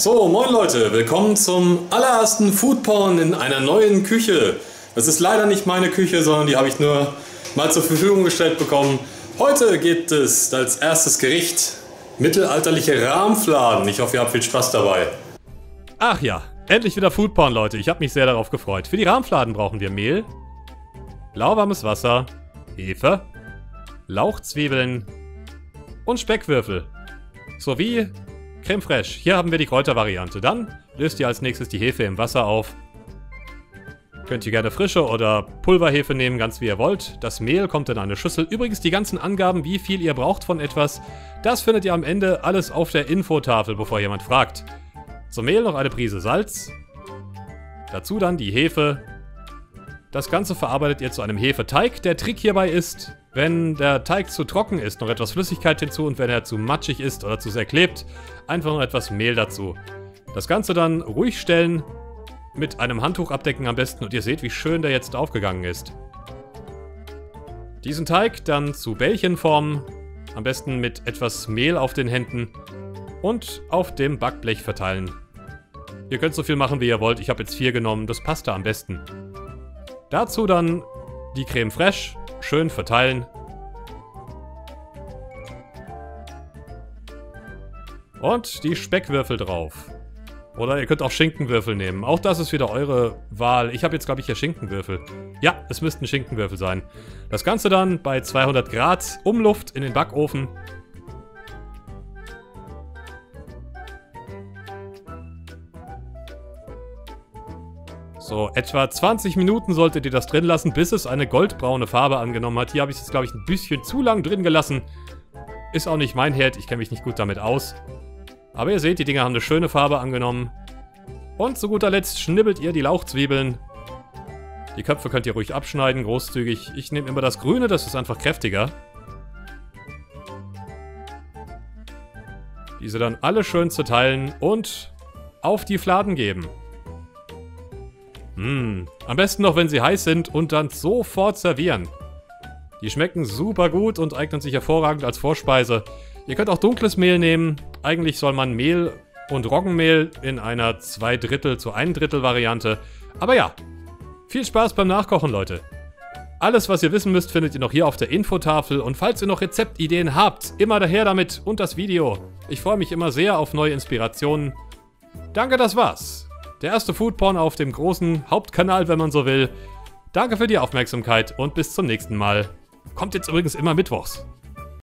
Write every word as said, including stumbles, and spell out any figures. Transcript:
So, moin Leute, willkommen zum allerersten Foodporn in einer neuen Küche. Das ist leider nicht meine Küche, sondern die habe ich nur mal zur Verfügung gestellt bekommen. Heute geht es als erstes Gericht mittelalterliche Rahmfladen. Ich hoffe, ihr habt viel Spaß dabei. Ach ja, endlich wieder Foodporn, Leute. Ich habe mich sehr darauf gefreut. Für die Rahmfladen brauchen wir Mehl, lauwarmes Wasser, Hefe, Lauchzwiebeln und Speckwürfel sowie Creme Fraiche. Hier haben wir die Kräutervariante. Dann löst ihr als nächstes die Hefe im Wasser auf. Könnt ihr gerne frische oder Pulverhefe nehmen, ganz wie ihr wollt. Das Mehl kommt in eine Schüssel. Übrigens die ganzen Angaben, wie viel ihr braucht von etwas, das findet ihr am Ende alles auf der Infotafel, bevor jemand fragt. Zum Mehl noch eine Prise Salz. Dazu dann die Hefe. Das Ganze verarbeitet ihr zu einem Hefeteig. Der Trick hierbei ist, wenn der Teig zu trocken ist, noch etwas Flüssigkeit hinzu, und wenn er zu matschig ist oder zu sehr klebt, einfach noch etwas Mehl dazu. Das Ganze dann ruhig stellen, mit einem Handtuch abdecken am besten, und ihr seht, wie schön der jetzt aufgegangen ist. Diesen Teig dann zu Bällchen formen, am besten mit etwas Mehl auf den Händen und auf dem Backblech verteilen. Ihr könnt so viel machen, wie ihr wollt. Ich habe jetzt vier genommen, das passt da am besten. Dazu dann die Creme Fraiche schön verteilen. Und die Speckwürfel drauf. Oder ihr könnt auch Schinkenwürfel nehmen. Auch das ist wieder eure Wahl. Ich habe jetzt, glaube ich, hier Schinkenwürfel. Ja, es müssten Schinkenwürfel sein. Das Ganze dann bei zweihundert Grad Umluft in den Backofen. So, etwa zwanzig Minuten solltet ihr das drin lassen, bis es eine goldbraune Farbe angenommen hat. Hier habe ich es, glaube ich, ein bisschen zu lang drin gelassen. Ist auch nicht mein Herd, ich kenne mich nicht gut damit aus. Aber ihr seht, die Dinger haben eine schöne Farbe angenommen. Und zu guter Letzt schnibbelt ihr die Lauchzwiebeln. Die Köpfe könnt ihr ruhig abschneiden, großzügig. Ich nehme immer das Grüne, das ist einfach kräftiger. Diese dann alle schön zerteilen und auf die Fladen geben. Mmh, am besten noch, wenn sie heiß sind, und dann sofort servieren. Die schmecken super gut und eignen sich hervorragend als Vorspeise. Ihr könnt auch dunkles Mehl nehmen. Eigentlich soll man Mehl und Roggenmehl in einer zwei Drittel zu ein Drittel Variante. Aber ja, viel Spaß beim Nachkochen, Leute. Alles, was ihr wissen müsst, findet ihr noch hier auf der Infotafel. Und falls ihr noch Rezeptideen habt, immer daher damit und das Video. Ich freue mich immer sehr auf neue Inspirationen. Danke, das war's. Der erste Foodporn auf dem großen Hauptkanal, wenn man so will. Danke für die Aufmerksamkeit und bis zum nächsten Mal. Kommt jetzt übrigens immer mittwochs.